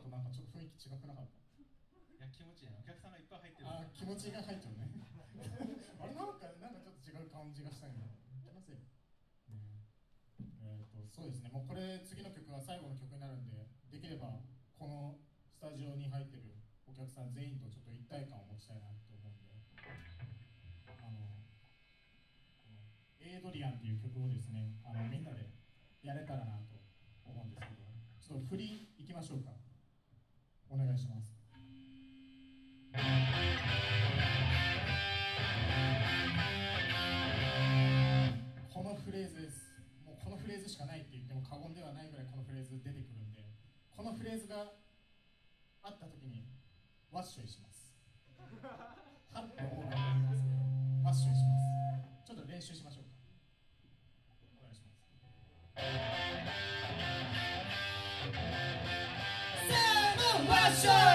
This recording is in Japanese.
となんかちょっと雰囲気違くなかった？ いや、気持ちいいな。お客さんがいっぱい入ってる。 あ、気持ちが入っちゃうね。あれなんかちょっと違う感じがしたいな。気のせい。そうですね。もうこれ次の曲が最後の曲になるんで、できればこのスタジオに入ってるお客さん全員とちょっと一体感を持ちたいなと思うんで、エイドリアンっていう曲をですね、みんなでやれたらなと思うんですけど、ちょっと振りいきましょうか。お願いします。このフレーズです。もうこのフレーズしかないって言っても過言ではないぐらいこのフレーズ出てくるんで、このフレーズがあった時にワッショイします。はって思うかと思いますけど、ワッショイします。ちょっと練習しましょうか。お願いします。せーの、ワッショイ。